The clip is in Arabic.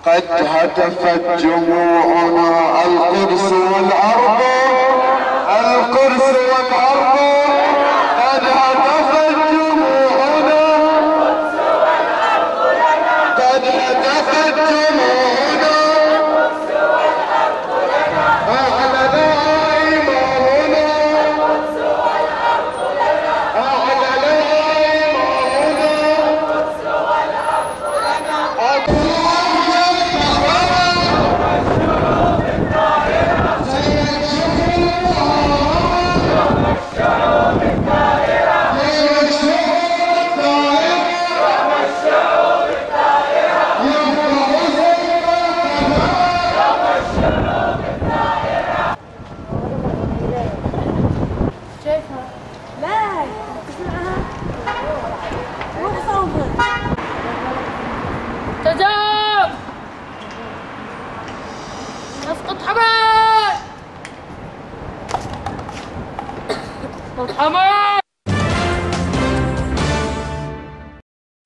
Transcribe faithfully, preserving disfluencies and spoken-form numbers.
قد هتفت جموعنا القدس والأرض، القدس والأرض، قد هتفت جموعنا، قد هتفت جموعنا، أعلن إمامنا، أعلن تجاوب اسقط حماي، اسقط حماي.